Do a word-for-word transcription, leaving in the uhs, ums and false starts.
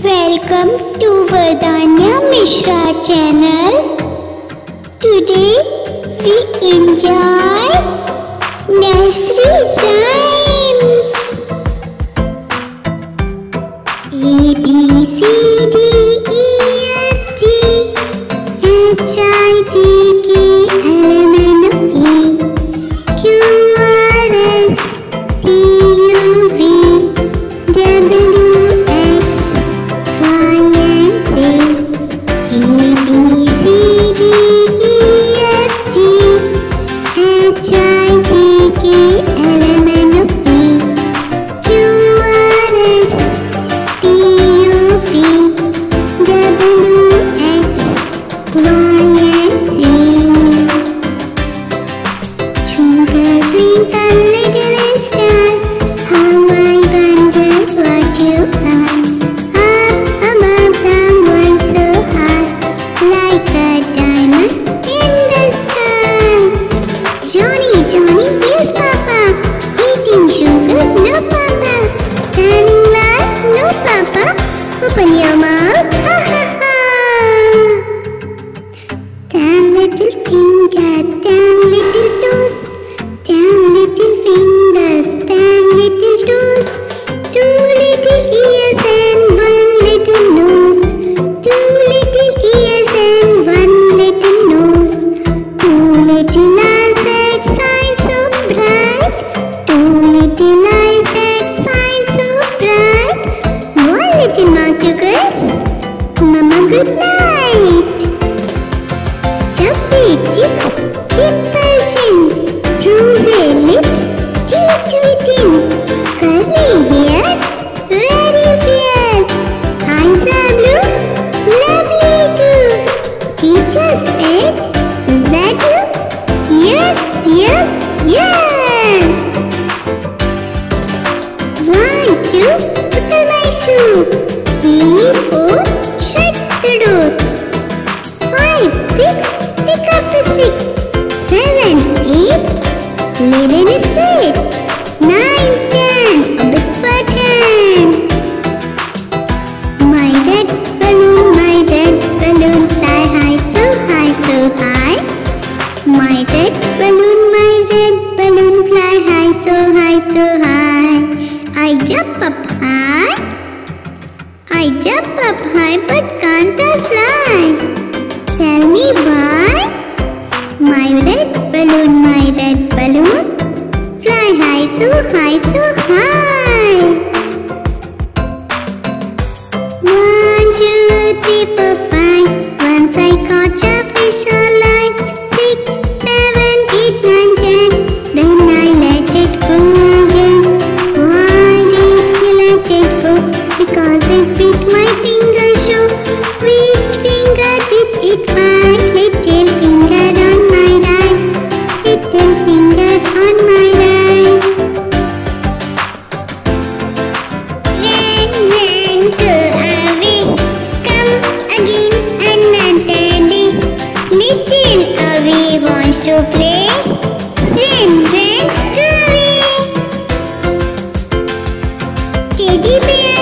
Welcome to Vardanya Mishra channel. Today we enjoy nursery rhymes. A B C D E F G H I J K L M N O P Q R S T U V W X Y and Z. A B C D E F G H I J K L M N O P Q R S T U V W X Y and Z. Twinkle, twinkle, little star, how I wonder what you are. Up above the world so high, like a diamond in the sky. Johnny, Johnny, yes Papa. Eating sugar, no Papa. Turning light, no Papa. Open your mouth, ha ha ha. Down little finger, down little toes, down little fingers, down little toes. Two little ears and one little nose. Two little ears and one little nose. Two little eyes that shine so bright. Two little eyes that shine so bright. One little mouth to kiss. Mama, good night. Chubby cheeks, dimple chin, rosy lips, teeth within, curly hair, very fair. Eyes are blue, lovely too. Teacher's pet, is that you? Yes, yes, yes. One, two, buckle my shoe. Three, four, shut the door. Five, six, pick up the stick. Seven, eight, live in a straight. Nine, ten, a bit for ten. My red balloon, my red balloon, fly high, so high, so high. My red balloon, my red balloon, fly high, so high, so high. I jump up high, I jump up high, but can't I fly? Tell me why? My red balloon, my red balloon, fly high, so high, so high. One, two, three, four, five. Once I caught a fish alive. Six, seven, eight, nine, ten. Then I let it go again. Why did you let it go? Because it bit my finger show. Which finger did it bite? Little finger on my right. Little finger on my right. Ran, ran, go away. Come again another day. Little away wants to play. Ran, ran, go away. Teddy bear.